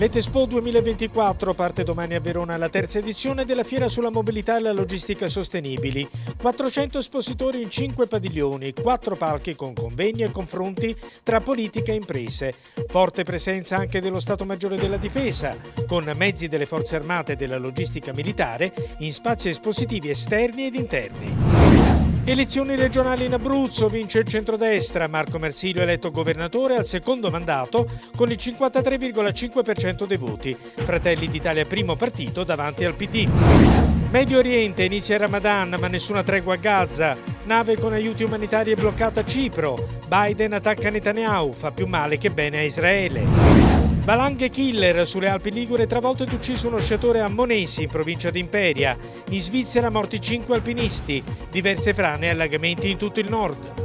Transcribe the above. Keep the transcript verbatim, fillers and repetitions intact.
L'Etexpo duemilaventiquattro parte domani a Verona la terza edizione della Fiera sulla mobilità e la logistica sostenibili. quattrocento espositori in cinque padiglioni, quattro palchi con convegni e confronti tra politica e imprese. Forte presenza anche dello Stato Maggiore della Difesa, con mezzi delle Forze Armate e della logistica militare in spazi espositivi esterni ed interni. Elezioni regionali in Abruzzo, vince il centrodestra, Marco Marsilio eletto governatore al secondo mandato con il cinquantatré virgola cinque per cento dei voti, Fratelli d'Italia primo partito davanti al P D. Medio Oriente, inizia il Ramadan ma nessuna tregua a Gaza, nave con aiuti umanitari è bloccata a Cipro, Biden attacca Netanyahu, fa più male che bene a Israele. Valanghe killer, sulle Alpi Ligure travolto ed ucciso uno sciatore a Monesi in provincia di Imperia, in Svizzera morti cinque alpinisti, diverse frane e allagamenti in tutto il nord.